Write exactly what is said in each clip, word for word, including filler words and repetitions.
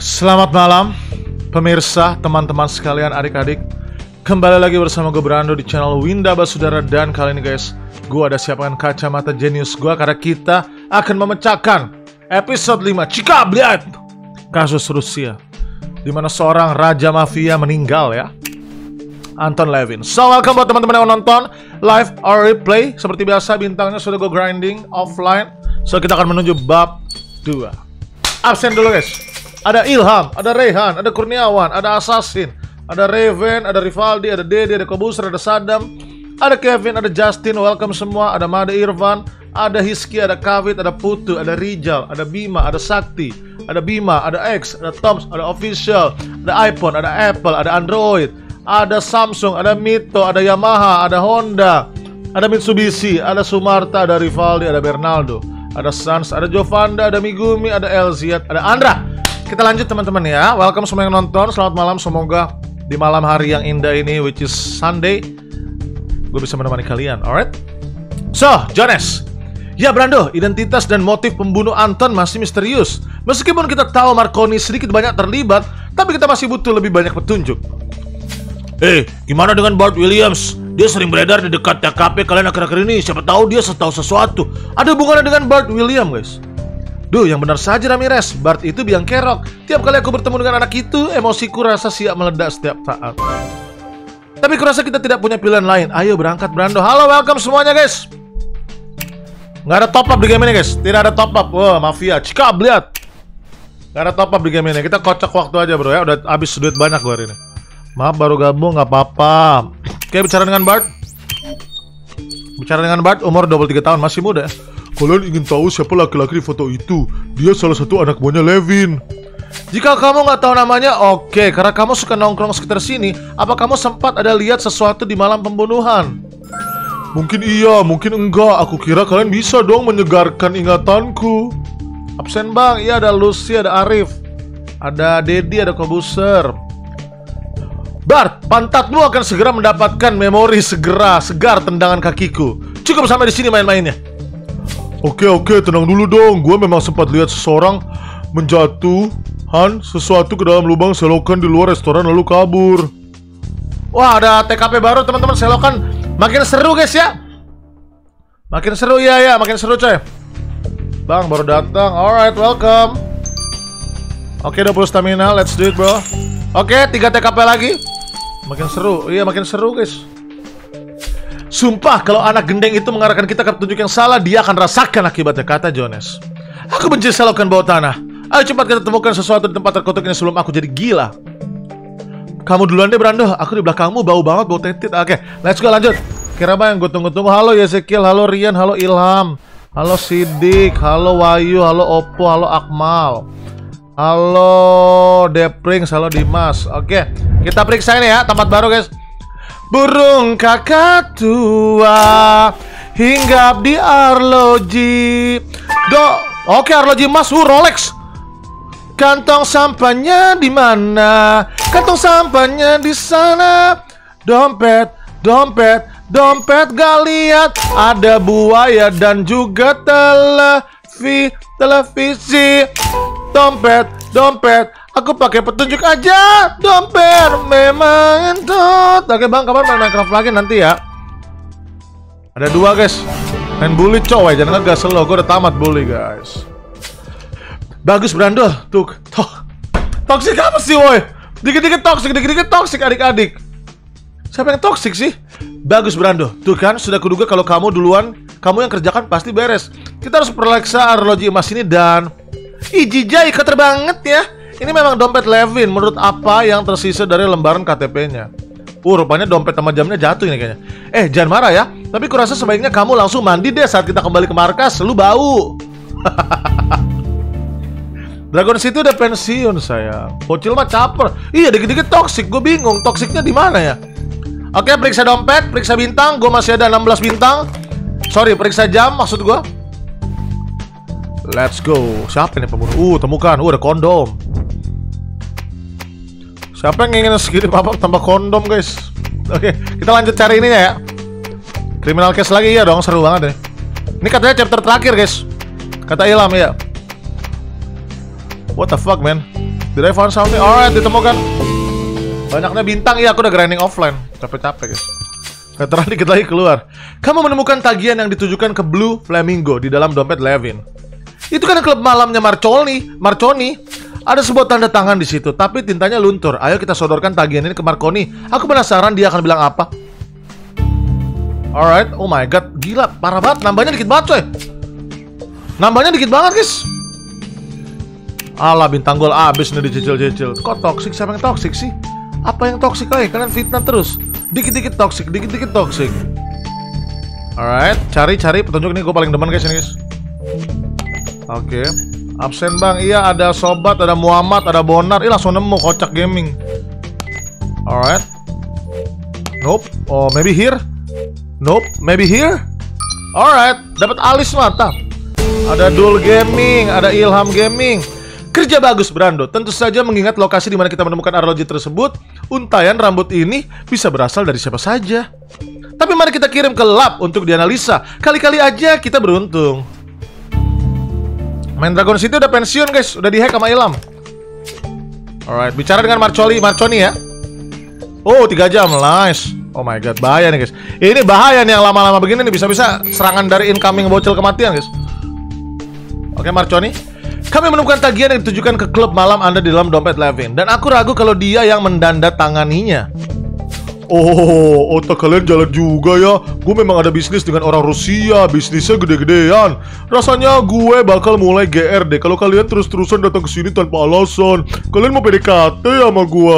Selamat malam, pemirsa, teman-teman sekalian, adik-adik. Kembali lagi bersama gue Brando di channel Winda Basudara. Dan kali ini guys, gue ada siapkan kacamata jenius gue karena kita akan memecahkan episode lima Cikabliat, kasus Rusia, dimana seorang raja mafia meninggal ya, Anton Levin. So welcome buat teman-teman yang nonton live or replay. Seperti biasa bintangnya sudah gue grinding offline. So kita akan menuju bab dua. Absen dulu guys. Ada Ilham, ada Rehan, ada Kurniawan, ada Assassin, ada Raven, ada Rivaldi, ada Dede, ada Kobuser, ada Saddam, ada Kevin, ada Justin, welcome semua. Ada Made Irfan, ada Hiski, ada Kavit, ada Putu, ada Rijal, ada Bima, ada Sakti, ada Bima, ada X, ada Toms, ada Official, ada iPhone, ada Apple, ada Android, ada Samsung, ada Mito, ada Yamaha, ada Honda, ada Mitsubishi, ada Sumarta, ada Rivaldi, ada Bernardo, ada Sans, ada Jovanda, ada Migumi, ada Elziat, ada Andra. Kita lanjut teman-teman ya. Welcome semua yang nonton. Selamat malam. Semoga di malam hari yang indah ini, which is Sunday, gue bisa menemani kalian. Alright. So, Jones. Ya Brando, identitas dan motif pembunuh Anton masih misterius. Meskipun kita tahu Marconi sedikit banyak terlibat, tapi kita masih butuh lebih banyak petunjuk. Eh, gimana dengan Bart Williams? Dia sering beredar di dekat T K P kalian akhir-akhir ini. Siapa tahu dia setahu sesuatu. Ada hubungannya dengan Bart Williams, guys. Duh, yang benar saja Ramirez, Bart itu biang kerok. Tiap kali aku bertemu dengan anak itu, emosiku rasa siap meledak setiap saat. Tapi kurasa kita tidak punya pilihan lain. Ayo berangkat Brando. Halo, welcome semuanya guys. Nggak ada top up di game ini guys. Tidak ada top up. Wah, mafia, Cikabliat. Nggak ada top up di game ini. Kita kocok waktu aja bro ya. Udah habis duit banyak gue hari ini. Maaf baru gabung, nggak apa-apa. Oke, bicara dengan Bart. Bicara dengan Bart, umur dua puluh tiga tahun, masih muda. Kalian ingin tahu siapa laki-laki di foto itu? Dia salah satu anak buahnya Levin. Jika kamu nggak tahu namanya, oke. Karena kamu suka nongkrong sekitar sini, apa kamu sempat ada lihat sesuatu di malam pembunuhan? Mungkin iya, mungkin enggak. Aku kira kalian bisa dong menyegarkan ingatanku. Absen bang, iya ada Lucy, ada Arif, ada Dedi, ada Kobuser. Bart, pantatmu akan segera mendapatkan memori segera segar tendangan kakiku. Cukup sampai di sini main-mainnya. Oke oke, tenang dulu dong. Gue memang sempat lihat seseorang menjatuhkan sesuatu ke dalam lubang selokan di luar restoran lalu kabur. Wah, ada T K P baru teman-teman, selokan. Makin seru guys ya. Makin seru ya ya, makin seru coy. Bang baru datang. Alright, welcome. Oke, dua puluh stamina, let's do it bro. Oke, tiga T K P lagi. Makin seru, iya makin seru guys. Sumpah, kalau anak gendeng itu mengarahkan kita ke petunjuk yang salah, dia akan rasakan akibatnya, kata Jones. Aku benci selokan bawah tanah. Ayo cepat kita temukan sesuatu di tempat terkutuk ini sebelum aku jadi gila. Kamu duluan deh Brando, aku di belakangmu bau banget, bau tetit. Oke, let's go lanjut. Kira apa yang gue tunggu-tunggu? Halo Yesekiel, halo Rian, halo Ilham, halo Sidik, halo Wahyu, halo Oppo, halo Akmal, halo Deprings, halo Dimas. Oke, kita periksa ini ya, tempat baru guys. Burung kakak tua hinggap di arloji. Do, oke arloji emas, uh Rolex. Kantong sampahnya di mana? Kantong sampahnya di sana. Dompet, dompet, dompet gak lihat. Ada buaya dan juga televi, televisi. Dompet, dompet. Aku pakai petunjuk aja. Dompet memang entut. Oke bang, kapan main Minecraft lagi nanti ya? Ada dua guys. Main bully coy, jangan ngegas lo. Gue udah tamat bully guys. Bagus Brando. Tuh, to toxic apa sih woi? Dikit-dikit toxic, dikit-dikit toxic adik-adik. Siapa yang toxic sih? Bagus Brando. Tuh kan, sudah kuduga kalau kamu duluan, kamu yang kerjakan pasti beres. Kita harus periksa arloji emas ini dan Ijijai, kotor banget ya. Ini memang dompet Levin menurut apa yang tersisa dari lembaran K T P-nya. Uh, rupanya dompet sama jamnya jatuh ini kayaknya. Eh, jangan marah ya. Tapi kurasa sebaiknya kamu langsung mandi deh saat kita kembali ke markas. Lu bau. Dragon City udah pensiun sayang. Bocil mah caper. Iya, dikit-dikit toxic. Gue bingung, toksiknya di mana ya? Oke, periksa dompet, periksa bintang. Gue masih ada enam belas bintang. Sorry, periksa jam maksud gue. Let's go. Siapa nih pembunuh? Uh, temukan. Uh, ada kondom. Siapa yang ingin segini apa tambah kondom guys? Oke, kita lanjut cari ininya ya. Criminal case lagi ya dong, seru banget nih. Ini katanya chapter terakhir guys. Kata Ilham ya. What the fuck man? Did I found something? Alright, ditemukan. Banyaknya bintang. Iya, aku udah grinding offline. Capek-capek guys. Veteran dikit lagi keluar. Kamu menemukan tagihan yang ditujukan ke Blue Flamingo di dalam dompet Levin. Itu kan klub malamnya Marconi. Marconi. Ada sebuah tanda tangan di situ, tapi tintanya luntur. Ayo kita sodorkan tagihan ini ke Marconi. Aku penasaran dia akan bilang apa. Alright, oh my god, gila, parah banget. Nambahnya dikit banget coy. Nambahnya dikit banget guys. Alah, bintang gol abis nih dicicil-cicil. Kok toksik? Siapa yang toksik sih? Apa yang toksik lagi? Kalian fitnah terus. Dikit-dikit toksik, dikit-dikit toksik. Alright, cari-cari petunjuk nih. Gue paling demen guys ini guys. Oke, okay. Absen bang. Iya, ada Sobat, ada Muhammad, ada Bonar. Ih, langsung nemu kocak gaming. Alright. Nope. Oh, maybe here. Nope, maybe here. Alright, dapat alis mata. Ada Dul Gaming, ada Ilham Gaming. Kerja bagus Brando. Tentu saja mengingat lokasi di mana kita menemukan arloji tersebut, untayan rambut ini bisa berasal dari siapa saja. Tapi mari kita kirim ke lab untuk dianalisa. Kali-kali aja kita beruntung. Main Dragon City udah pensiun guys, udah dihack sama Ilham. Alright, bicara dengan Marconi, Marconi ya. Oh, tiga jam, nice. Oh my god, bahaya nih guys. Ini bahaya nih yang lama-lama begini nih, bisa-bisa serangan dari incoming bocil kematian guys. Oke, Marconi. Kami menemukan tagihan yang ditujukan ke klub malam Anda di dalam dompet Levin. Dan aku ragu kalau dia yang mendandatanganinya. Oh, otak kalian jalan juga ya. Gue memang ada bisnis dengan orang Rusia. Bisnisnya gede-gedean. Rasanya gue bakal mulai G R deh kalau kalian terus-terusan datang ke sini tanpa alasan. Kalian mau P D K T sama gue.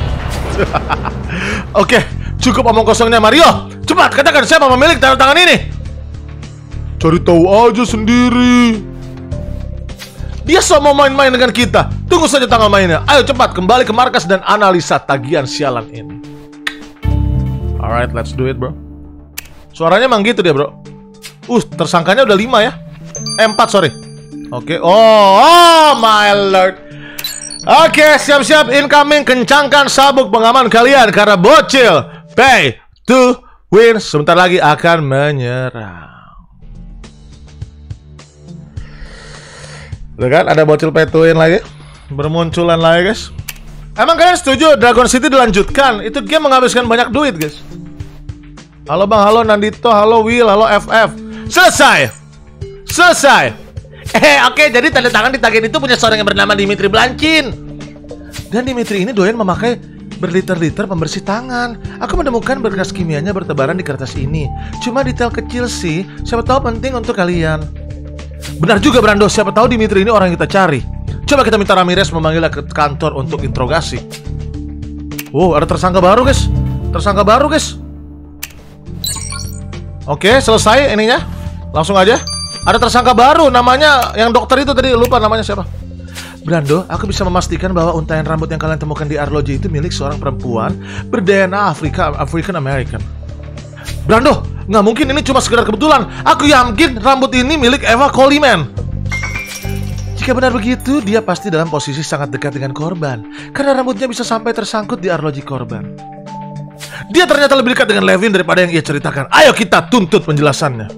Oke, cukup omong kosongnya Mario. Cepat katakan siapa pemilik tanda tangan ini. Cari tahu aja sendiri. Dia sok mau main-main dengan kita. Tunggu saja tanggal mainnya. Ayo cepat kembali ke markas dan analisa tagihan sialan ini. Alright, let's do it bro. Suaranya emang gitu dia bro. Uh, tersangkanya udah lima ya. Eh, empat sorry. Oke, okay. oh, oh my lord. Oke, okay, siap-siap incoming. Kencangkan sabuk pengaman kalian karena bocil pay to win sebentar lagi akan menyerang. Udah kan, ada bocil pay to win lagi. Bermunculan lagi guys. Emang kalian setuju Dragon City dilanjutkan? Itu game menghabiskan banyak duit guys. Halo bang, halo Nandito, halo Will, halo F F. Selesai. Selesai. Eh oke, okay, jadi tanda tangan di tagihan itu punya seorang yang bernama Dimitri Blanchin. Dan Dimitri ini doyan memakai berliter-liter pembersih tangan. Aku menemukan berkas kimianya bertebaran di kertas ini. Cuma detail kecil sih, siapa tahu penting untuk kalian. Benar juga Brando, siapa tahu Dimitri ini orang yang kita cari. Coba kita minta Ramirez memanggilnya ke kantor untuk interogasi. Wow, ada tersangka baru guys. Tersangka baru guys. Oke, selesai ininya. Langsung aja. Ada tersangka baru, namanya yang dokter itu tadi, lupa namanya siapa. Brando, aku bisa memastikan bahwa untayan rambut yang kalian temukan di arloji itu milik seorang perempuan ber-D N A Afrika, African American. Brando, nggak mungkin ini cuma sekedar kebetulan. Aku yakin rambut ini milik Eva Coleman. Jika benar begitu, dia pasti dalam posisi sangat dekat dengan korban, karena rambutnya bisa sampai tersangkut di arloji korban. Dia ternyata lebih dekat dengan Levin daripada yang ia ceritakan. Ayo kita tuntut penjelasannya.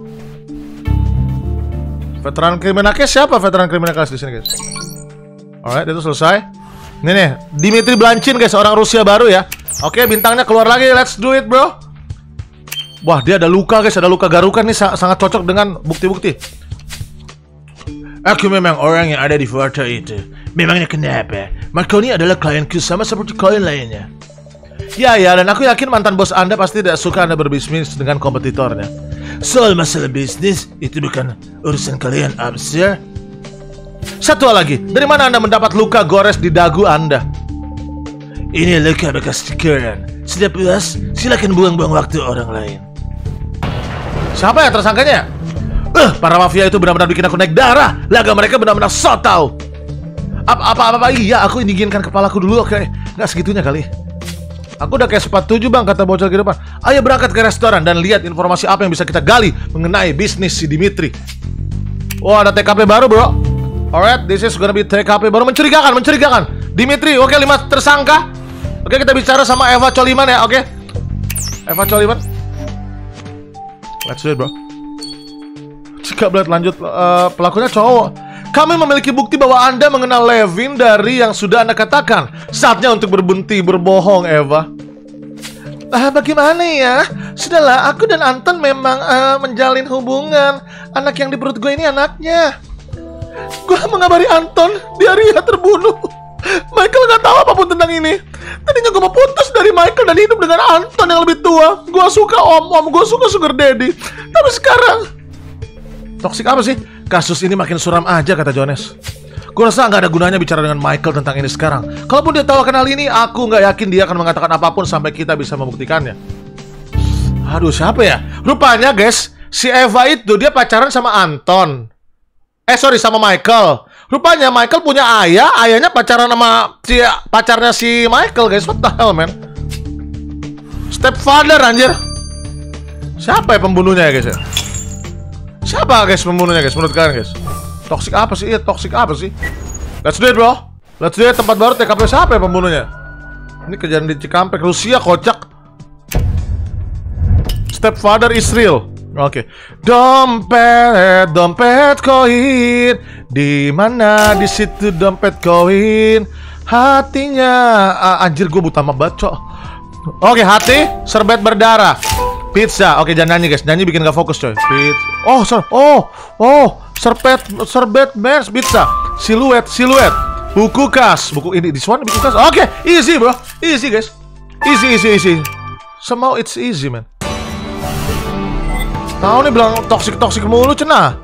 Veteran kriminal case siapa veteran kriminal case di sini guys? Alright, itu selesai. Ini nih, Dimitri Blanchin guys, orang Rusia baru ya. Oke, bintangnya keluar lagi. Let's do it bro. Wah, dia ada luka guys, ada luka garukan nih, sangat cocok dengan bukti-bukti. Aku memang orang yang ada di foto itu. Memangnya kenapa? Marconi adalah klienku sama seperti klien lainnya. Ya ya, dan aku yakin mantan bos Anda pasti tidak suka Anda berbisnis dengan kompetitornya. Soal masalah bisnis, itu bukan urusan kalian, Absir. Satu hal lagi, dari mana Anda mendapat luka gores di dagu Anda? Ini luka bekas tikuran. Sudah puas, silakan buang-buang waktu orang lain. Siapa ya tersangkanya? Eh, uh, para mafia itu benar-benar bikin aku naik darah. Laga mereka benar-benar so tau. Apa-apa-apa, iya aku inginkan kepalaku dulu, oke. Nggak segitunya kali. Aku udah kayak sepat tujuh bang, kata bocil ke depan. Ayo berangkat ke restoran dan lihat informasi apa yang bisa kita gali mengenai bisnis si Dimitri. Wah, ada T K P baru bro. Alright, this is gonna be T K P baru. Mencurigakan, mencurigakan. Dimitri, oke, lima tersangka. Oke, kita bicara sama Eva Coleman ya, oke. Eva Coleman. Let's do it bro. Jika belat lanjut, uh, pelakunya cowok. Kami memiliki bukti bahwa Anda mengenal Levin dari yang sudah Anda katakan. Saatnya untuk berhenti berbohong, Eva. Ah, bagaimana ya? Sudahlah, aku dan Anton memang uh, menjalin hubungan. Anak yang di perut gue ini anaknya. Gue mengabari Anton, dia Ria terbunuh. Michael gak tahu apapun tentang ini. Tadinya gue mau putus dari Michael dan hidup dengan Anton yang lebih tua. Gue suka om-om, gue suka sugar daddy. Tapi sekarang toksik apa sih? Kasus ini makin suram aja, kata Jones. Gue rasa nggak ada gunanya bicara dengan Michael tentang ini sekarang. Kalaupun dia tahu akan hal ini, aku nggak yakin dia akan mengatakan apapun sampai kita bisa membuktikannya. Aduh, siapa ya? Rupanya guys, si Eva itu dia pacaran sama Anton. Eh sorry, sama Michael. Rupanya Michael punya ayah, ayahnya pacaran sama si pacarnya si Michael guys. What the hell man? Stepfather anjir. Siapa ya pembunuhnya ya guys ya? Siapa guys pembunuhnya guys menurut kalian guys? Toxic apa sih? Iya, toxic apa sih? Let's do it bro. Let's do it. Tempat baru T K P siapa ya pembunuhnya? Ini kejadian di Cikampek, Rusia, kocak. Stepfather Israel. Oke. Okay. Dompet, dompet koin. Di mana di situ dompet koin? Hatinya. Ah, anjir gue buta sama bacok. Oke, okay, hati, serbet berdarah. Pizza, oke jangan nyanyi guys, nyanyi bikin gak fokus coy. Pizza. Oh, ser oh, oh, serbet, serbet mers, pizza, siluet, siluet, buku kas, buku ini, this one, buku kas. Oke, easy bro, easy guys, easy, easy, easy. Somehow it's easy man. Tahu nih bilang toxic, toxic mulu cenah.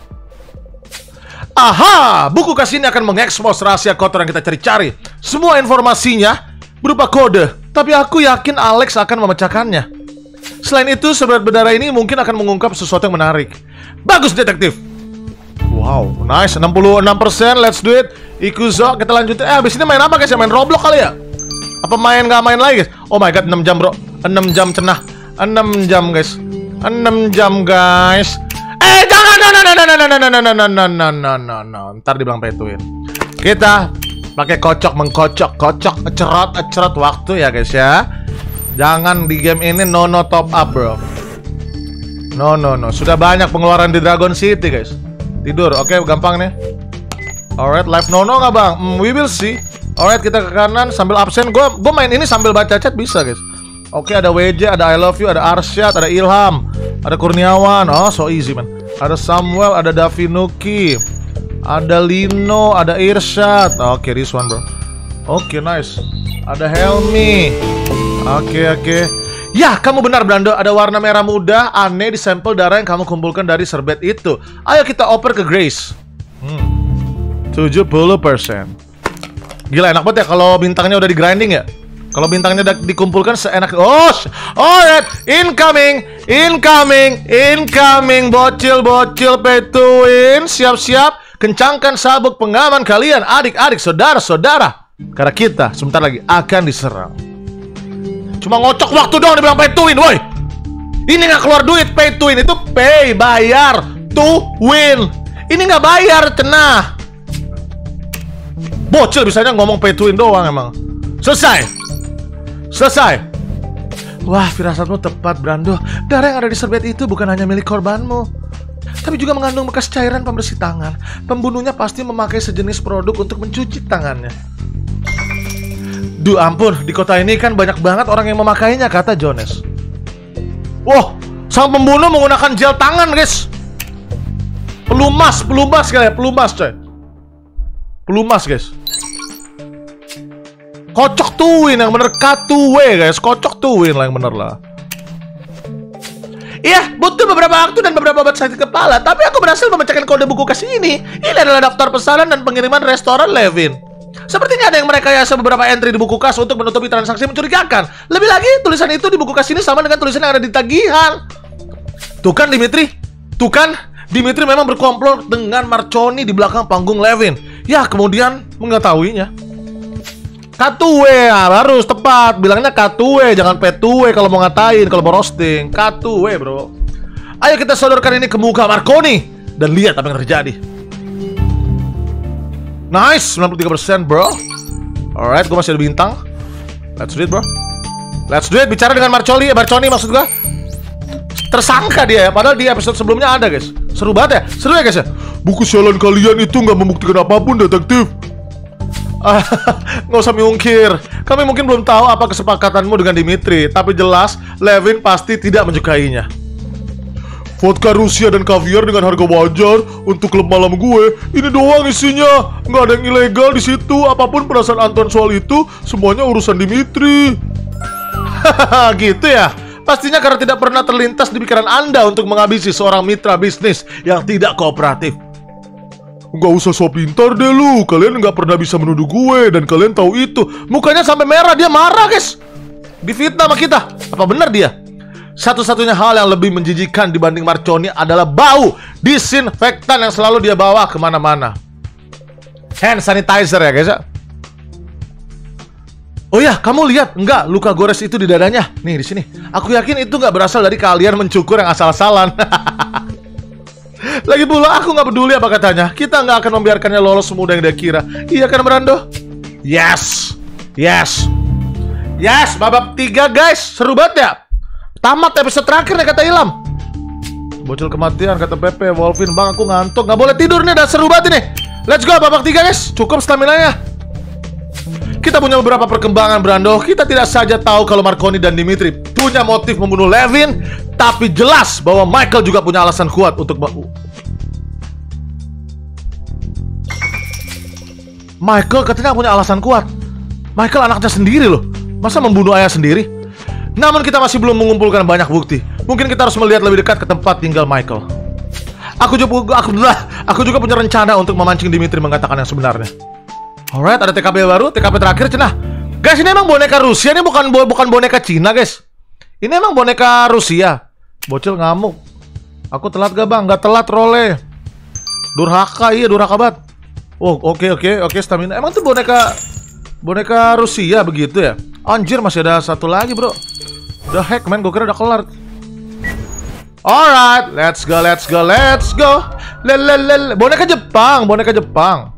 Aha, buku kas ini akan mengekspos rahasia kotor yang kita cari-cari. Semua informasinya berupa kode, tapi aku yakin Alex akan memecahkannya. Selain itu, serbet berdarah ini mungkin akan mengungkap sesuatu yang menarik. Bagus, detektif. Wow, nice, enam puluh enam persen, let's do it. Ikuzo, kita lanjutin. Eh, abis ini main apa guys ya? Main Roblox kali ya? Apa main nggak main lagi guys? Oh my god, enam jam bro. enam jam cenah. enam jam guys. enam jam guys. Eh, jangan, no, no, no, no, no, no, no, no, no, no, no, no, no, no. Ntar dibilang petuin. Kita pakai kocok, mengkocok, kocok, cerot, cerot waktu ya guys ya. Jangan di game ini no no top up bro. No no no. Sudah banyak pengeluaran di Dragon City guys. Tidur, oke okay, gampang nih. Alright, live no no nggak bang? Mm, we will see. Alright, kita ke kanan sambil absen. Gue gue main ini sambil baca chat bisa guys. Oke, okay, ada W J, ada I love you, ada Arsyad, ada Ilham, ada Kurniawan. Oh so easy man. Ada Samuel, ada Davinuki, ada Lino, ada Irsyad. Oke, okay, this one bro. Oke okay, nice. Ada Helmi. Oke, okay, oke. Okay. Ya, kamu benar, Brando. Ada warna merah muda, aneh di sampel darah yang kamu kumpulkan dari serbet itu. Ayo kita oper ke Grace. Hmm. tujuh puluh persen. Gila, enak banget ya kalau bintangnya udah di grinding ya. Kalau bintangnya udah dikumpulkan seenak. Oh, alright. Incoming, incoming, incoming. Bocil, bocil, pay to win. Siap-siap. Kencangkan sabuk pengaman kalian, adik-adik, saudara-saudara. Karena kita sebentar lagi akan diserang. Cuma ngocok waktu dong dibilang pay to win, woi. Ini nggak keluar duit, pay to win itu pay, bayar, to win. Ini nggak bayar, cenah. Bocil bisanya ngomong pay to win doang emang. Selesai. Selesai. Wah, firasatmu tepat, Brando. Darah yang ada di serbet itu bukan hanya milik korbanmu, tapi juga mengandung bekas cairan pembersih tangan. Pembunuhnya pasti memakai sejenis produk untuk mencuci tangannya. Duh ampun, di kota ini kan banyak banget orang yang memakainya, kata Jones. Wah, sang pembunuh menggunakan gel tangan, guys. Pelumas, pelumas kali ya, pelumas coy. Pelumas, guys. Kocok tuwin yang bener, K dua W guys. Kocok tuwin lah yang bener lah. Iya, butuh beberapa waktu dan beberapa obat sakit kepala, tapi aku berhasil memecahkan kode buku kas ini. Ini adalah daftar pesanan dan pengiriman restoran Levin. Sepertinya ada yang merekayasa beberapa entry di buku kas untuk menutupi transaksi mencurigakan. Lebih lagi, tulisan itu di buku kas ini sama dengan tulisan yang ada di tagihan. Tuh kan Dimitri, tuh kan Dimitri memang berkomplot dengan Marconi di belakang panggung Levin. Ya, kemudian mengetahuinya. K dua W ya, harus tepat. Bilangnya K dua W, jangan P dua W kalau mau ngatain, kalau mau roasting. K dua W bro. Ayo kita sodorkan ini ke muka Marconi dan lihat apa yang terjadi. Nice, sembilan puluh tiga persen bro. Alright, gue masih ada bintang. Let's do it bro. Let's do it, bicara dengan Marconi, Marconi maksud gue. Tersangka dia ya, padahal di episode sebelumnya ada guys. Seru banget ya, seru ya guys ya. Buku sialan kalian itu nggak membuktikan apapun, detektif. Ah, nggak usah mengungkir. Kami mungkin belum tahu apa kesepakatanmu dengan Dimitri, tapi jelas Levin pasti tidak menyukainya. Vodka Rusia dan kaviar dengan harga wajar untuk klub malam gue. Ini doang isinya, nggak ada yang ilegal di situ. Apapun perasaan Anton soal itu, semuanya urusan Dimitri. Hahaha, gitu ya. Pastinya karena tidak pernah terlintas di pikiran Anda untuk menghabisi seorang mitra bisnis yang tidak kooperatif. Nggak usah so pintar deh lu. Kalian nggak pernah bisa menuduh gue, dan kalian tahu itu. Mukanya sampai merah, dia marah guys. Difitnah sama kita. Apa benar dia? Satu-satunya hal yang lebih menjijikan dibanding Marconi adalah bau disinfektan yang selalu dia bawa kemana-mana. Hand sanitizer ya guys ya. Oh ya, kamu lihat nggak luka gores itu di dadanya? Nih di sini. Aku yakin itu nggak berasal dari kalian mencukur yang asal-asalan. Lagi pula aku nggak peduli apa katanya. Kita nggak akan membiarkannya lolos semudah yang dia kira. Iya kan Brando? Yes, yes, yes. Babak tiga guys, seru banget ya. Tamat episode terakhir nih kata Ilham. Bocil kematian kata Pepe. Wolvin, bang aku ngantuk, nggak boleh tidur nih, udah seru banget ini. Let's go babak tiga guys. Cukup stamina-nya. Kita punya beberapa perkembangan Brando. Kita tidak saja tahu kalau Marconi dan Dimitri punya motif membunuh Levin, tapi jelas bahwa Michael juga punya alasan kuat untuk Michael katanya punya alasan kuat. Michael anaknya sendiri loh. Masa membunuh ayah sendiri? Namun kita masih belum mengumpulkan banyak bukti. Mungkin kita harus melihat lebih dekat ke tempat tinggal Michael. Aku juga aku, aku juga punya rencana untuk memancing Dimitri mengatakan yang sebenarnya. Alright, ada T K P baru, T K P terakhir cenah. Guys, ini emang boneka Rusia, ini bukan bukan boneka Cina, guys. Ini emang boneka Rusia. Bocil ngamuk. Aku telat gak bang? Gak telat role. Durhaka, iya durhaka banget. Oh, oke okay, oke okay, oke okay, stamina. Emang tuh boneka boneka Rusia begitu ya? Anjir, masih ada satu lagi bro. Udah hack man, gue kira udah kelar. Alright, let's go, let's go, let's go. Lelelele. Boneka Jepang, boneka Jepang.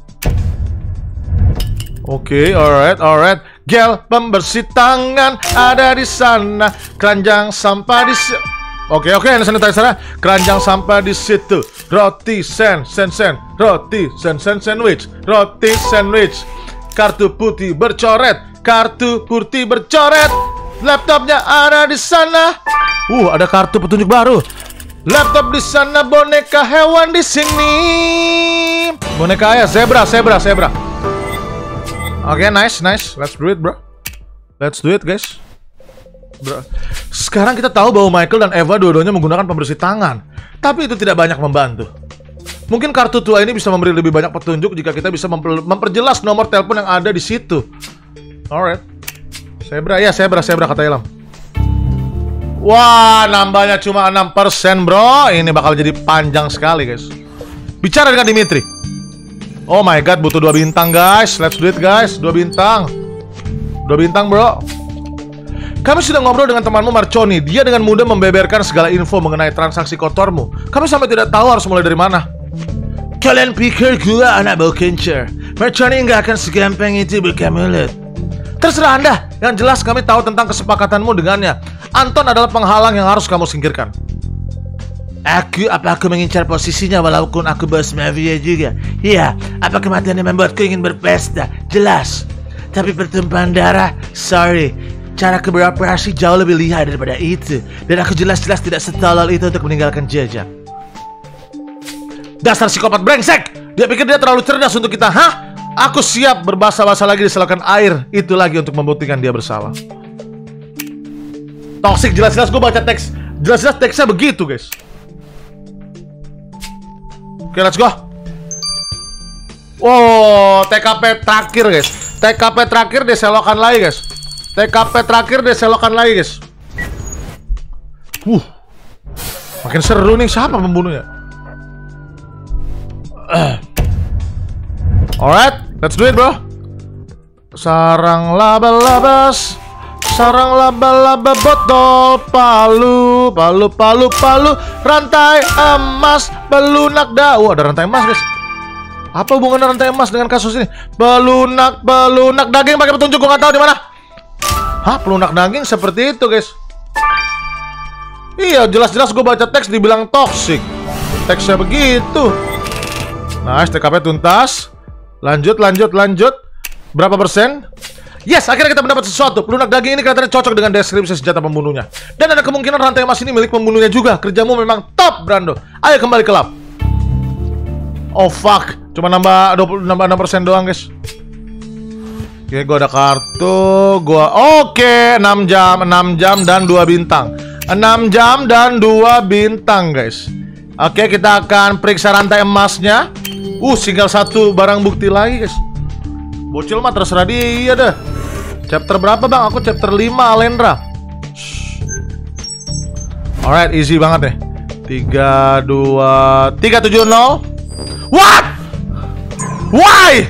Oke, okay, alright, alright. Gel pembersih tangan ada di sana. Keranjang sampah di si Oke, okay, oke, okay, ini sanitizer. Keranjang sampah di situ. Roti sen, sen, sen. Roti sen, sen, sandwich. Roti sandwich. Kartu putih bercoret. Kartu putih bercoret. Laptopnya ada di sana. Uh, ada kartu petunjuk baru. Laptop di sana, boneka hewan di sini. Boneka ya, zebra, zebra, zebra. Oke, okay, nice, nice. Let's do it, bro. Let's do it, guys. Bro. Sekarang kita tahu bahwa Michael dan Eva dua-duanya menggunakan pembersih tangan. Tapi itu tidak banyak membantu. Mungkin kartu tua ini bisa memberi lebih banyak petunjuk jika kita bisa memper memperjelas nomor telepon yang ada di situ. Alright. Zebra, ya zebra, zebra kata Ilham. Wah, nambahnya cuma enam persen bro. Ini bakal jadi panjang sekali guys. Bicara dengan Dimitri. Oh my god, butuh dua bintang guys. Let's do it guys, dua bintang. Dua bintang bro. Kami sudah ngobrol dengan temanmu Marconi. Dia dengan mudah membeberkan segala info mengenai transaksi kotormu. Kami sampai tidak tahu harus mulai dari mana. Kalian pikir gua anak bau kencer? Marconi nggak akan segampang itu buka mulut. Terserah anda. Yang jelas kami tahu tentang kesepakatanmu dengannya. Anton adalah penghalang yang harus kamu singkirkan. Aku, apa aku mengincar posisinya walaupun aku bos mafia juga? Iya, apa kematiannya membuatku ingin berpesta? Jelas. Tapi pertumpahan darah, sorry. Cara beroperasi jauh lebih lihai daripada itu. Dan aku jelas-jelas tidak setolol itu untuk meninggalkan jejak. Dasar psikopat brengsek! Dia pikir dia terlalu cerdas untuk kita, hah? Aku siap berbahasa-bahasa lagi di selokan air. Itu lagi untuk membuktikan dia bersalah. Toxic, jelas-jelas gue baca teks. Jelas-jelas teksnya begitu guys. Oke, let's go. Wow, T K P terakhir guys. T K P terakhir diselokan lagi guys. T K P terakhir diselokan lagi guys. Uh, makin seru nih. Siapa pembunuhnya? Uh. Alright, let's do it bro. Sarang laba-labas. Sarang laba-laba botol palu, palu, palu, palu, rantai emas, belunak da. Wah, ada rantai emas guys. Apa hubungannya rantai emas dengan kasus ini? Belunak, belunak daging pakai petunjuk, gua nggak tahu di mana. Hah, pelunak daging seperti itu guys. Iya, jelas-jelas gue baca teks dibilang toxic. Teksnya begitu. Nice, T K P tuntas. Lanjut, lanjut, lanjut. Berapa persen? Yes, akhirnya kita mendapat sesuatu. Pelunak daging ini kelihatannya cocok dengan deskripsi senjata pembunuhnya. Dan ada kemungkinan rantai emas ini milik pembunuhnya juga. Kerjamu memang top, Brando. Ayo kembali ke lab. Oh fuck, cuma nambah dua puluh, nambah enam persen doang, guys. Oke, gua ada kartu. Gua oke, enam jam, enam jam dan dua bintang. enam jam dan dua bintang, guys. Oke, kita akan periksa rantai emasnya. Uh, tinggal satu barang bukti lagi, guys. Bocil mah terserah dia dah. Chapter berapa, Bang? Aku chapter lima, Alendra. Alright, easy banget nih. tiga dua tiga tujuh nol. What? Why?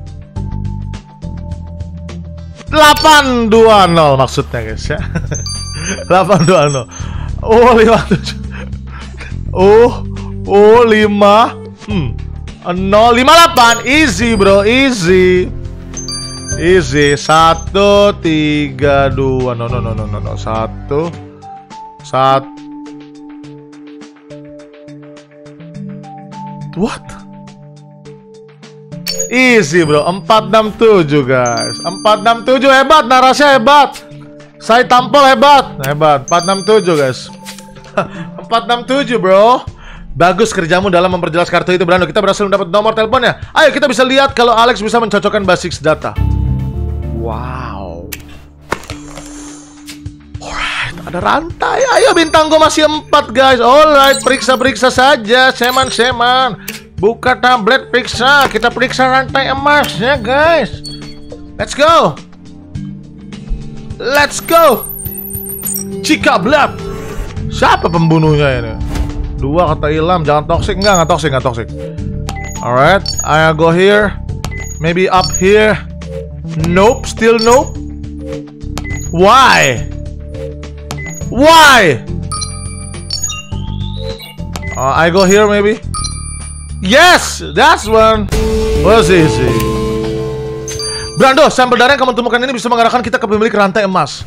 delapan dua nol maksudnya, guys ya. delapan dua nol. Oh, lima tujuh. Oh, oh lima. Hmm. nol lima delapan. Easy, bro, easy. Easy. Satu tiga dua. No no no no no no. Satu satu. What? Easy, bro. Empat enam tujuh, guys. Empat enam tujuh hebat. Narasinya hebat. Saya tampol hebat. Hebat. Empat enam tujuh, guys. Empat enam tujuh, bro. Bagus kerjamu dalam memperjelas kartu itu, Brando. Kita berhasil mendapat nomor teleponnya. Ayo kita bisa lihat kalau Alex bisa mencocokkan basics data. Wow. Alright, ada rantai. Ayo bintang gue masih empat, guys. Alright, periksa-periksa saja. Seman-seman. Buka tablet, periksa. Kita periksa rantai emasnya, guys. Let's go. Let's go. Cika Blab. Siapa pembunuhnya ini? Dua kata Ilham. Jangan toxic. Enggak, enggak toxic, enggak toxic. Alright, I go here. Maybe up here. Nope, still nope. Why? Why? Uh, I go here maybe. Yes, that's one. Was easy. Brando, sampel darah yang kamu temukan ini bisa mengarahkan kita ke pemilik rantai emas.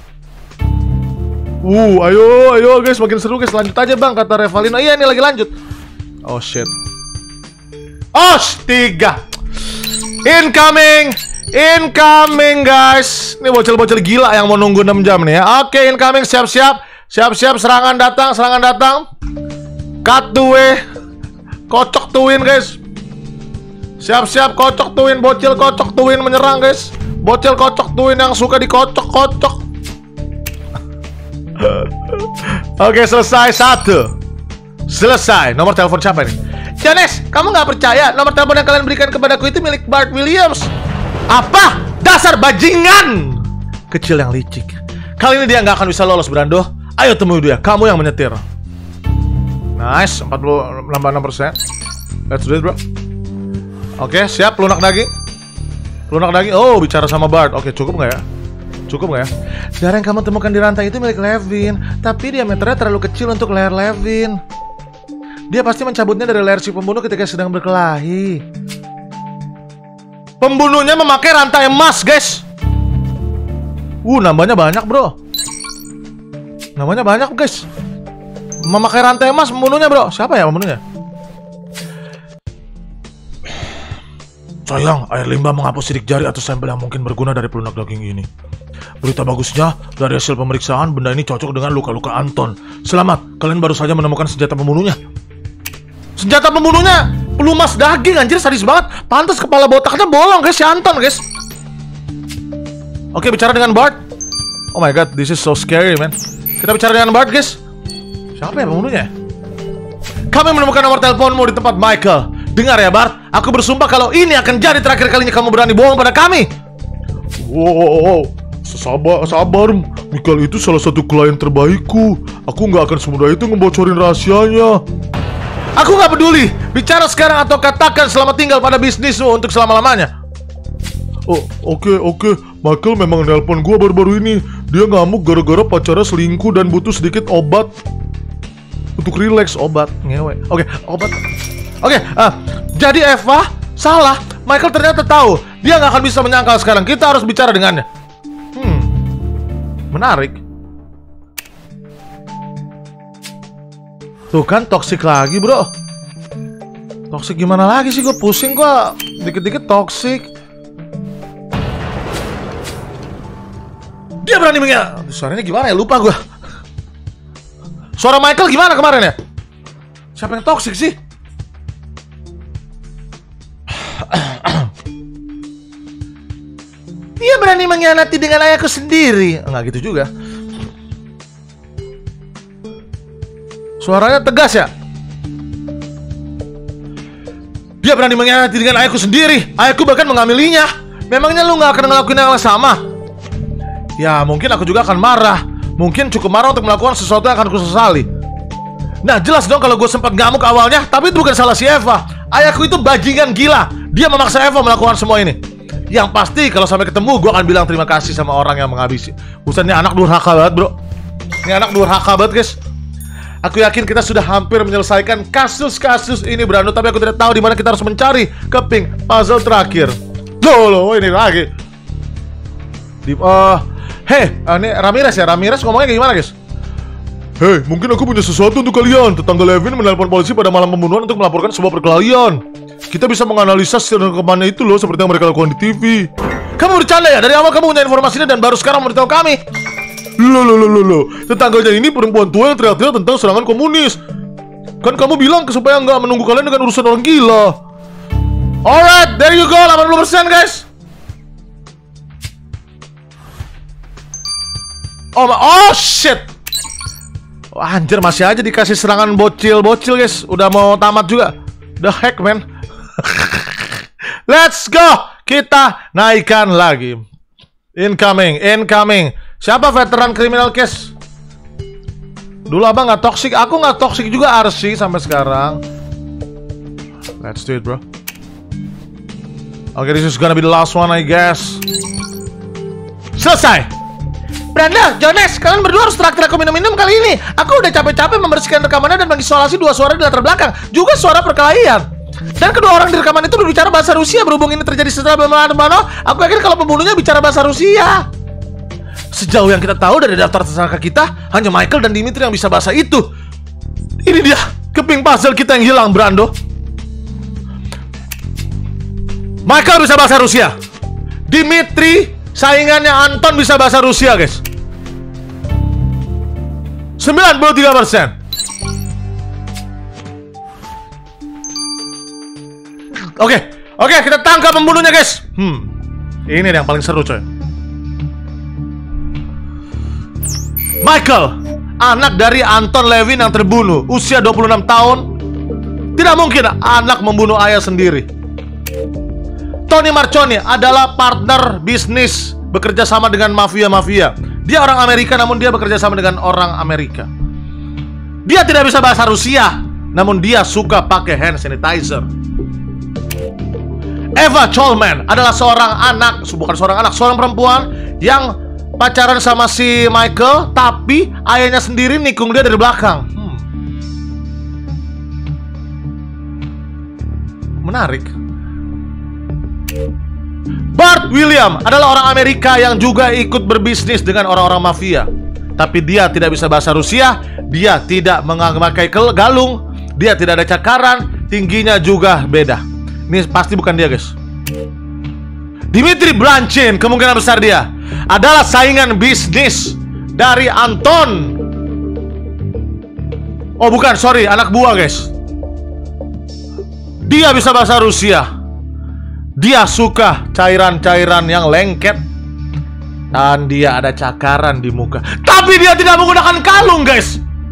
Uh, ayo, ayo guys, makin seru guys. Lanjut aja bang, kata Revalina. Iya, ini lagi lanjut. Oh shit. Oh, tiga. Incoming. Incoming guys. Ini bocil-bocil gila yang mau nunggu enam jam nih ya. Oke, incoming, siap-siap. Siap-siap, serangan datang, serangan datang. Cut the way. Kocok tuin guys. Siap-siap, kocok tuin. Bocil kocok tuin menyerang guys. Bocil kocok tuin yang suka dikocok-kocok. Oke, selesai. Satu. Selesai. Nomor telepon siapa nih? Jones, kamu nggak percaya nomor telepon yang kalian berikan kepadaku itu milik Bart Williams? Apa? Dasar bajingan kecil yang licik. Kali ini dia nggak akan bisa lolos, Brando. Ayo temui dia, kamu yang menyetir. Nice, empat puluh enam persen. Let's do it, bro. Oke, siap, lunak daging. Lunak daging, oh bicara sama Bart. Oke, cukup nggak ya? Cukup nggak ya? Darah yang kamu temukan di rantai itu milik Levin. Tapi diameternya terlalu kecil untuk leher Levin. Dia pasti mencabutnya dari leher si pembunuh ketika sedang berkelahi. Pembunuhnya memakai rantai emas, guys. Uh, nambahnya banyak, bro. Nambahnya banyak, guys. Memakai rantai emas pembunuhnya, bro. Siapa ya pembunuhnya? Sayang, air limbah menghapus sidik jari atau sampel yang mungkin berguna dari pelunak daging ini. Berita bagusnya, dari hasil pemeriksaan, benda ini cocok dengan luka-luka Anton. Selamat, kalian baru saja menemukan senjata pembunuhnya. Senjata pembunuhnya pelumas daging, anjir, sadis banget. Pantas kepala botaknya bolong, guys, si Anton, guys. Oke, bicara dengan Bart. Oh my god, this is so scary, man. Kita bicara dengan Bart, guys. Siapa ya pembunuhnya? Kami menemukan nomor teleponmu di tempat Michael. Dengar ya, Bart. Aku bersumpah kalau ini akan jadi terakhir kalinya kamu berani bohong pada kami. Wow, wow, wow. Sabar, sabar. Michael itu salah satu klien terbaikku. Aku nggak akan semudah itu ngebocorin rahasianya. Aku nggak peduli. Bicara sekarang atau katakan selamat tinggal pada bisnismu untuk selama-lamanya. Oh, oke, okay, oke. Okay. Michael memang nelpon gua baru-baru ini. Dia ngamuk gara-gara pacarnya selingkuh dan butuh sedikit obat untuk rileks. Obat, ngewe. Oke, okay, obat. Oke, okay, uh, jadi Eva salah. Michael ternyata tahu. Dia nggak akan bisa menyangkal sekarang. Kita harus bicara dengannya. Hmm, menarik. Tuh kan, toksik lagi, bro. Toxic gimana lagi sih? Gue pusing, gue dikit-dikit toxic. Dia berani mengia. Suaranya gimana ya? Lupa gue. Suara Michael gimana kemarin ya? Siapa yang toxic sih? Dia berani mengkhianati dengan ayahku sendiri. Enggak gitu juga. Suaranya tegas ya? Dia berani mengkhianati dengan ayahku sendiri. Ayahku bahkan mengamilinya. Memangnya lu gak akan ngelakuin hal yang sama? Ya mungkin aku juga akan marah. Mungkin cukup marah untuk melakukan sesuatu yang akan aku sesali. Nah jelas dong kalau gue sempat ngamuk awalnya. Tapi itu bukan salah si Eva. Ayahku itu bajingan gila. Dia memaksa Eva melakukan semua ini. Yang pasti kalau sampai ketemu gue akan bilang terima kasih sama orang yang menghabisi. Buset, ini anak durhaka banget bro. Ini anak durhaka banget guys. Aku yakin kita sudah hampir menyelesaikan kasus-kasus ini Brando. Tapi aku tidak tahu di mana kita harus mencari keping puzzle terakhir. Loh loh ini lagi di, uh, Hei uh, ini Ramirez ya. Ramirez ngomongnya kayak gimana guys? Hei, mungkin aku punya sesuatu untuk kalian. Tetangga Levin menelpon polisi pada malam pembunuhan untuk melaporkan sebuah perkelahian. Kita bisa menganalisa rekamannya itu loh, seperti yang mereka lakukan di T V. Kamu bercanda ya? Dari awal kamu punya informasinya dan baru sekarang memberitahu kami. Loh, loh, loh, loh, loh. Tetangganya ini perempuan tua yang teriak-teriak tentang serangan komunis. Kan kamu bilang supaya nggak menunggu kalian dengan urusan orang gila. Alright, there you go, delapan puluh persen guys. Oh, oh shit. Oh, anjir, masih aja dikasih serangan bocil-bocil guys. Udah mau tamat juga. The heck man. Let's go. Kita naikkan lagi. Incoming, incoming. Siapa veteran criminal case? Dulu abang gak toxic. Aku gak toxic juga R C sampai sekarang. Let's do it bro. Okay, this is gonna be the last one I guess. Selesai. Branda, Jones, kalian berdua harus traktir aku minum-minum kali ini. Aku udah capek-capek membersihkan rekamannya dan mengisolasi dua suara di latar belakang, juga suara perkelahian. Dan kedua orang di rekaman itu berbicara bahasa Rusia. Berhubung ini terjadi setelah Bemano, aku yakin kalau pembunuhnya bicara bahasa Rusia. Sejauh yang kita tahu dari daftar tersangka kita, hanya Michael dan Dimitri yang bisa bahasa itu. Ini dia, keping puzzle kita yang hilang, Brando. Michael bisa bahasa Rusia. Dimitri, saingannya Anton, bisa bahasa Rusia, guys. sembilan puluh tiga persen. Oke, okay. oke, okay, kita tangkap pembunuhnya, guys. Hmm, ini yang paling seru, coy. Michael, anak dari Anton Levin yang terbunuh, usia dua puluh enam tahun. Tidak mungkin anak membunuh ayah sendiri. Tony Marconi adalah partner bisnis, bekerja sama dengan mafia-mafia. Dia orang Amerika, namun dia bekerja sama dengan orang Amerika. Dia tidak bisa bahasa Rusia, namun dia suka pakai hand sanitizer. Eva Cholman adalah seorang anak, bukan seorang anak, seorang perempuan yang pacaran sama si Michael, tapi ayahnya sendiri nikung dia dari belakang. Hmm. Menarik. Bart William adalah orang Amerika yang juga ikut berbisnis dengan orang-orang mafia. Tapi dia tidak bisa bahasa Rusia, dia tidak memakai galung, dia tidak ada cakaran, tingginya juga beda. Ini pasti bukan dia, guys. Dimitri Blanchin, kemungkinan besar dia adalah saingan bisnis dari Anton. Oh bukan, sorry, anak buah, guys. Dia bisa bahasa Rusia. Dia suka cairan-cairan yang lengket. Dan dia ada cakaran di muka. Tapi dia tidak menggunakan kalung, guys.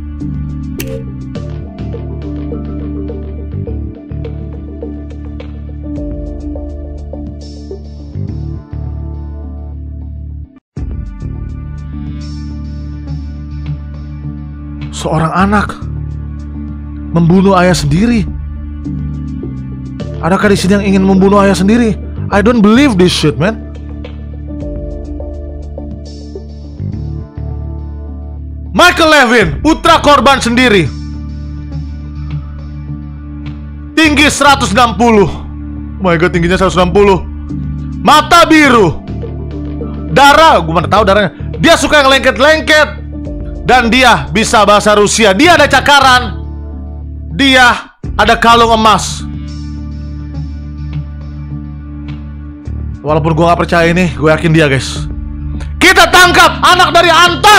Seorang anak membunuh ayah sendiri. Adakah di sini yang ingin membunuh ayah sendiri? I don't believe this shit, man. Michael Levin, putra korban sendiri. Tinggi seratus enam puluh. Oh my god, tingginya seratus enam puluh. Mata biru. Darah, gue mana tahu darahnya. Dia suka yang lengket-lengket. Dan dia bisa bahasa Rusia. Dia ada cakaran. Dia ada kalung emas. Walaupun gue gak percaya ini, gue yakin dia guys. Kita tangkap anak dari Anton.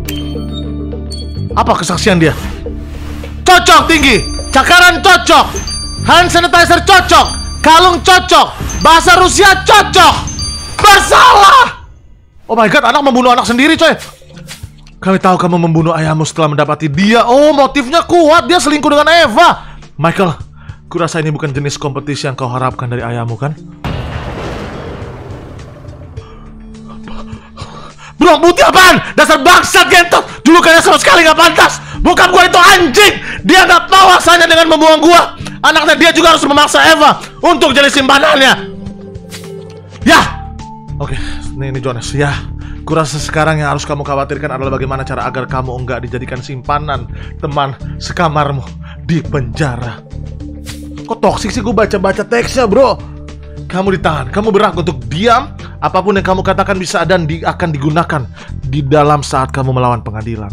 Apa kesaksian dia? Cocok tinggi, cakaran cocok, hand sanitizer cocok, kalung cocok, bahasa Rusia cocok. Bersalah. Oh my god, anak membunuh anak sendiri coy. Kami tahu kamu membunuh ayahmu setelah mendapati dia. Oh, motifnya kuat, dia selingkuh dengan Eva. Michael, kurasa ini bukan jenis kompetisi yang kau harapkan dari ayahmu kan? Bro, putih apaan? Dasar bangsat gentot. Dulu kayaknya sama sekali gak pantas. Bokap gua itu anjing. Dia gak tahu rasanya dengan membuang gua. Anaknya dia juga harus memaksa Eva untuk jadi simpanannya. Ya. Oke, ini, ini Jonas. Ya, kurasa sekarang yang harus kamu khawatirkan adalah bagaimana cara agar kamu enggak dijadikan simpanan teman sekamarmu di penjara. Kok toksik sih gue baca-baca teksnya, bro? Kamu ditahan, kamu berhak untuk diam. Apapun yang kamu katakan bisa dan di, akan digunakan di dalam saat kamu melawan pengadilan.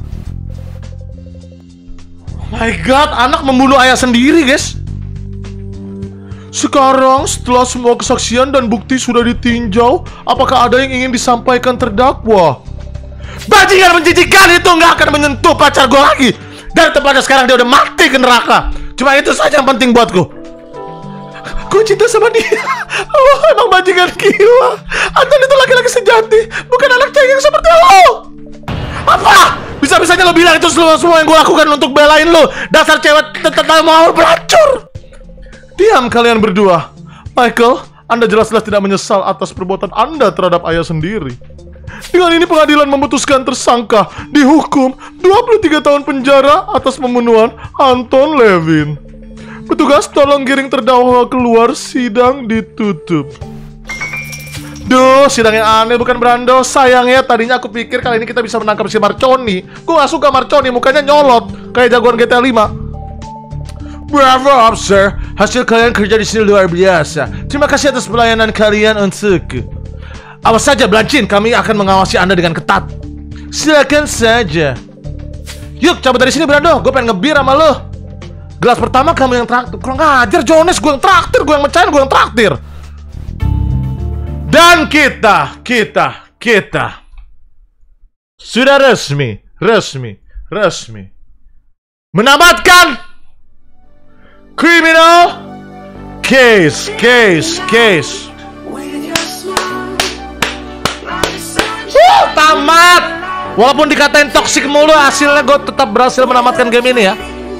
Oh my god, anak membunuh ayah sendiri, guys. Sekarang, setelah semua kesaksian dan bukti sudah ditinjau, apakah ada yang ingin disampaikan terdakwa? Bajingan menjijikan itu nggak akan menyentuh pacar gue lagi. Dan tepatnya sekarang dia udah mati ke neraka. Cuma itu saja yang penting buatku. Gue cinta sama dia. Oh, emang bajingan gila. Anton itu laki-laki sejati, bukan anak cengeng seperti lo. Apa? Bisa-bisanya lo bilang itu semua, semua yang gue lakukan untuk belain lo. Dasar cewek tetap mau pelacur. Diam kalian berdua. Michael, Anda jelas-jelas tidak menyesal atas perbuatan Anda terhadap ayah sendiri. Dengan ini pengadilan memutuskan tersangka dihukum dua puluh tiga tahun penjara atas pembunuhan Anton Levin. Petugas tolong giring terdakwa keluar, sidang ditutup. Duh, sidang yang aneh bukan Brando. Sayangnya tadinya aku pikir kali ini kita bisa menangkap si Marconi. Gue gak suka Marconi, mukanya nyolot kayak jagoan G T A lima. Bravo, officer. Hasil kalian kerja di sini luar biasa. Terima kasih atas pelayanan kalian untukku. Awas saja, Blanchin. Kami akan mengawasi Anda dengan ketat. Silakan saja. Yuk, cabut dari sini, Brando. Gue pengen ngebir sama lo. Gelas pertama kamu yang traktir. Kurang ajar, Jonas. Gue yang traktir. Gue yang mecahin. Gue yang traktir. Dan kita, kita, kita sudah resmi, resmi, resmi menamatkan criminal case, case, case. Wuh, tamat. Walaupun dikatain toksik mulu, hasilnya gue tetap berhasil menamatkan game ini ya.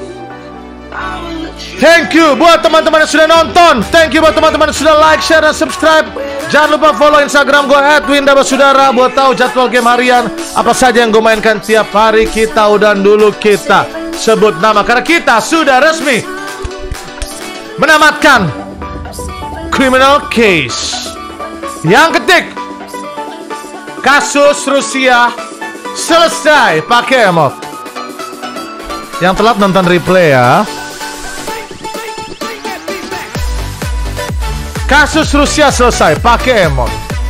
Thank you buat teman-teman yang sudah nonton. Thank you buat teman-teman yang sudah like, share, dan subscribe. Jangan lupa follow Instagram gue at windabasudara buat tahu jadwal game harian apa saja yang gue mainkan tiap hari. Kita udah dulu kita sebut nama karena kita sudah resmi menamatkan criminal case. Yang ketik, kasus Rusia selesai pakai emot. Yang telat nonton replay ya. Kasus Rusia selesai pakai emot.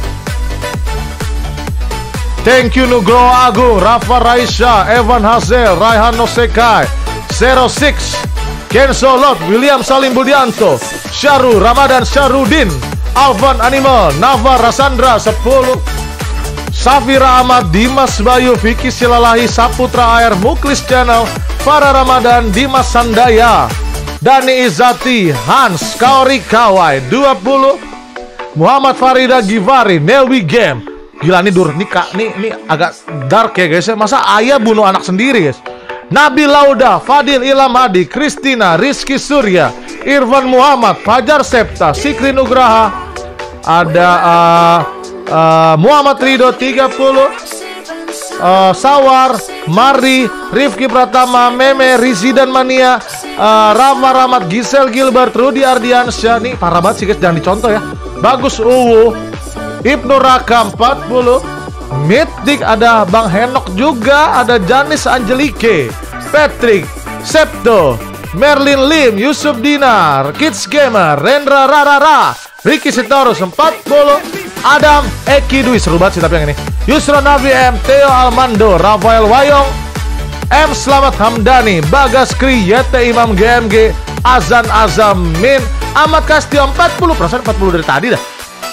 Thank you Nugroho Agung, Rafa Raisha, Evan Hazel, Raihan Nosekai, Zero Six, Kenzo Lot, William Salim Budianto, Syaru Ramadan Syarudin, Alvan Animal, Nava Rasandra sepuluh, Safira Ahmad, Dimas Bayu, Vicky Silalahi, Saputra Air, Muklis Channel, Farah Ramadan, Dimas Sandaya, Dani Izati, Hans, Kaori Kawai, dua puluh, Muhammad Farida Givari, Nelwi Game. Gila nih dur, nih kak, nih, nih agak dark ya guys ya. Masa ayah bunuh anak sendiri guys. Nabil Lauda, Fadil Ilham Hadi, Kristina, Rizky Surya, Irfan Muhammad, Fajar Septa, Sikri Nugraha, ada uh, uh, Muhammad Ridho tiga puluh, uh, Sawar, Mari, Rifki Pratama, Meme, Rizi dan Mania, uh, Rama Rahmat, Gisel Gilbert, Rudi Ardiansyah. Nih parah banget sih guys, jangan dicontoh ya. Bagus Uwu, Ibnu Raka empat puluh, Mitik, ada Bang Henok juga, ada Janis Angelike, Patrick, Septo, Merlin Lim, Yusuf Dinar, Kids Gamer, Rendra Rarara, Ricky Sitorus empat puluh, Adam Eki Dwi, seru banget sih tapi yang ini, Yusron Nabi M, Theo Almando, Rafael Wayong, M Slamet Hamdani, Bagas Kri, Yete Imam G M G, Azan Azamin, Ahmad Kastio empat puluh persen, empat puluh dari tadi dah.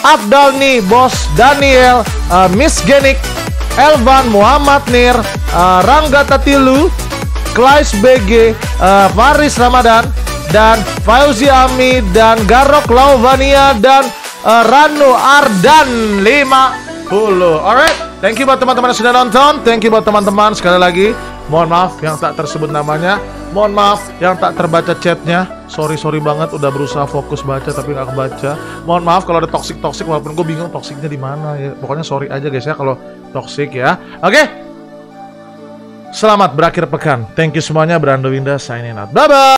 Abdalni, Bos Daniel, uh, Miss Genik, Elvan, Muhammad Nir, uh, Rangga Tatilu, Klais B G, uh, Faris Ramadan, dan Fauzi Ami, dan Garok Lauvania, dan uh, Rano Ardan lima puluh. Alright, thank you buat teman-teman yang sudah nonton. Thank you buat teman-teman sekali lagi. Mohon maaf yang tak tersebut namanya. Mohon maaf yang tak terbaca chatnya. Sorry sorry banget, udah berusaha fokus baca tapi nggak kebaca. Mohon maaf kalau ada toxic toxic, walaupun gue bingung toksiknya di mana ya. Pokoknya sorry aja guys ya kalau toxic ya. Oke. Okay? Selamat berakhir pekan. Thank you semuanya. Brando Winda signing out. Bye bye.